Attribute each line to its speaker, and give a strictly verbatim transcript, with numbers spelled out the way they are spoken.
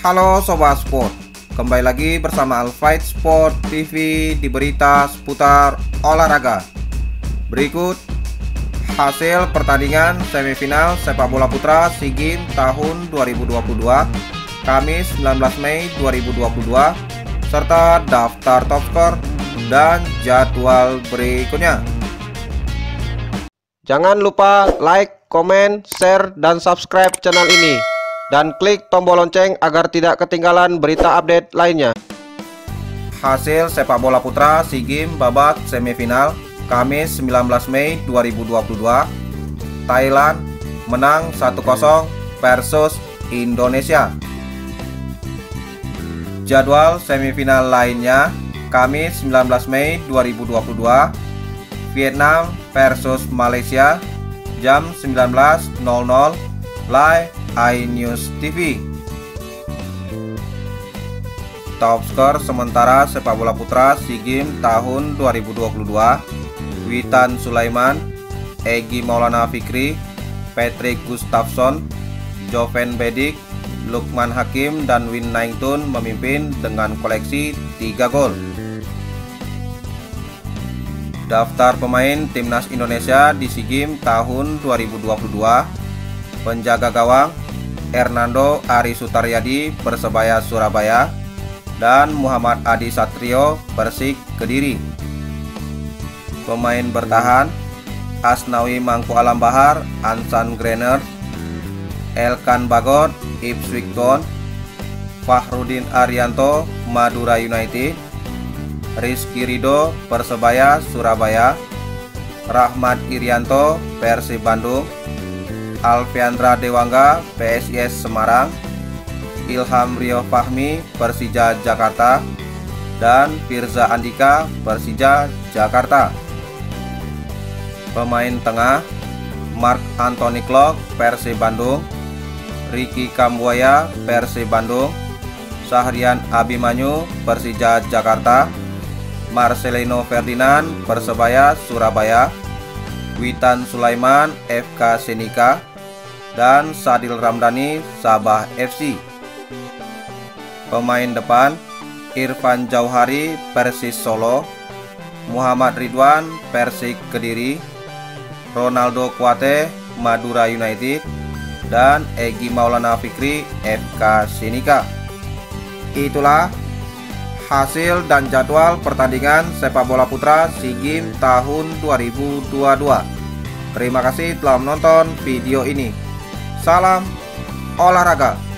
Speaker 1: Halo Sobat Sport, kembali lagi bersama Alfight Sport T V di berita seputar olahraga. Berikut hasil pertandingan semifinal sepak bola putra SEA Games tahun dua ribu dua puluh dua, Kamis sembilan belas Mei dua ribu dua puluh dua, serta daftar top skor dan jadwal berikutnya. Jangan lupa like, komen, share, dan subscribe channel ini. Dan klik tombol lonceng agar tidak ketinggalan berita update lainnya. Hasil sepak bola putra SEA Games babak semifinal Kamis sembilan belas Mei dua ribu dua puluh dua. Thailand menang satu kosong versus Indonesia. Jadwal semifinal lainnya Kamis sembilan belas Mei dua ribu dua puluh dua. Vietnam versus Malaysia jam sembilan belas nol nol live iNews T V. Top skor sementara sepak bola putra SEA Games tahun dua ribu dua puluh dua, Witan Sulaiman, Egy Maulana Fikri, Patrick Gustafsson, Joven Bedik, Lukman Hakim, dan Win Naingtun memimpin dengan koleksi tiga gol. Daftar pemain timnas Indonesia di SEA Games tahun dua ribu dua puluh dua. Penjaga gawang Hernando Ari Sutaryadi Persebaya Surabaya dan Muhammad Adi Satrio Persik Kediri. Pemain bertahan Asnawi Mangku Alam Bahar Ansan Greners, Elkan Bagot Ipswich Town, Fahrudin Arianto Madura United, Rizky Ridho Persebaya Surabaya, Rahmat Irianto Persib Bandung, Alfiandra Dewangga P S I S Semarang, Ilham Rio Fahmi Persija Jakarta, dan Firza Andika Persija Jakarta. Pemain tengah Mark Anthony Klok Persib Bandung, Ricky Kambuaya Persib Bandung, Sahrian Abimanyu Persija Jakarta, Marcelino Ferdinand Persebaya Surabaya, Witan Sulaiman F K Senika, dan Sadil Ramdhani Sabah F C. Pemain depan Irfan Jauhari Persis Solo, Muhammad Ridwan Persik Kediri, Ronaldo Kuate Madura United, dan Egy Maulana Fikri F K Senika. Itulah hasil dan jadwal pertandingan sepak bola putra SEA Games tahun dua ribu dua puluh dua. Terima kasih telah menonton video ini. Salam olahraga.